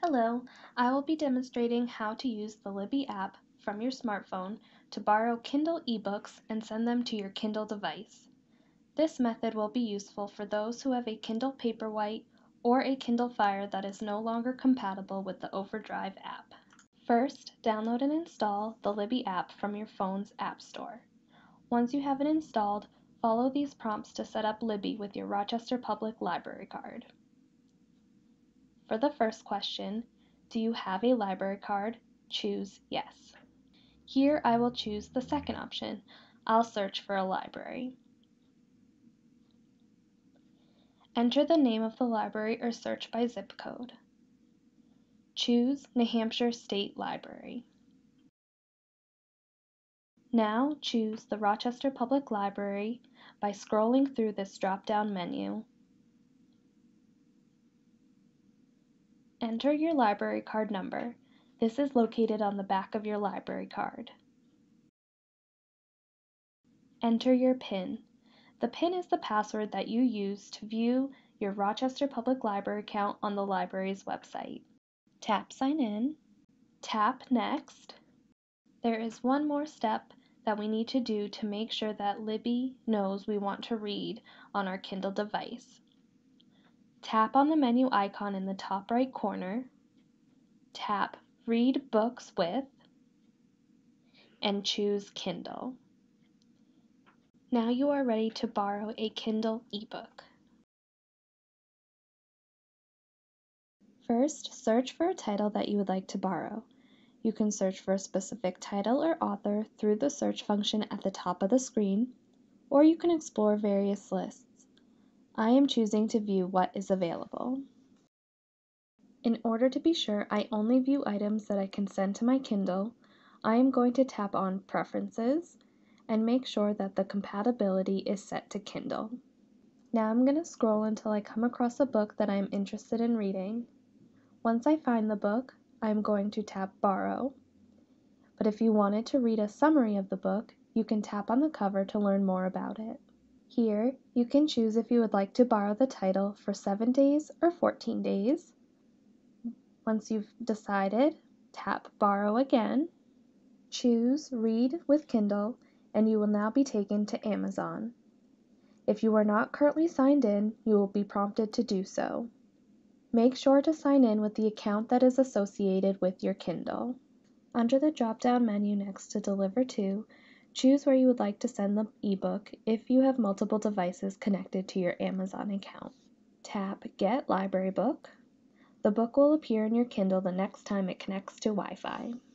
Hello, I will be demonstrating how to use the Libby app from your smartphone to borrow Kindle eBooks and send them to your Kindle device. This method will be useful for those who have a Kindle Paperwhite or a Kindle Fire that is no longer compatible with the Overdrive app. First, download and install the Libby app from your phone's App Store. Once you have it installed, follow these prompts to set up Libby with your Rochester Public Library card. For the first question, do you have a library card? Choose Yes. Here I will choose the second option. I'll search for a library. Enter the name of the library or search by zip code. Choose New Hampshire State Library. Now choose the Rochester Public Library by scrolling through this drop-down menu. Enter your library card number. This is located on the back of your library card. Enter your PIN. The PIN is the password that you use to view your Rochester Public Library account on the library's website. Tap Sign In. Tap Next. There is one more step that we need to do to make sure that Libby knows we want to read on our Kindle device. Tap on the menu icon in the top right corner. Tap Read Books With and choose Kindle. Now you are ready to borrow a Kindle ebook. First, search for a title that you would like to borrow. You can search for a specific title or author through the search function at the top of the screen, or you can explore various lists. I am choosing to view what is available. In order to be sure I only view items that I can send to my Kindle, I am going to tap on Preferences and make sure that the compatibility is set to Kindle. Now I'm going to scroll until I come across a book that I am interested in reading. Once I find the book, I'm going to tap Borrow. But if you wanted to read a summary of the book, you can tap on the cover to learn more about it. Here, you can choose if you would like to borrow the title for 7 days or 14 days. Once you've decided, tap Borrow again. Choose Read with Kindle, and you will now be taken to Amazon. If you are not currently signed in, you will be prompted to do so. Make sure to sign in with the account that is associated with your Kindle. Under the drop-down menu next to Deliver To, choose where you would like to send the ebook if you have multiple devices connected to your Amazon account. Tap Get Library Book. The book will appear in your Kindle the next time it connects to Wi-Fi.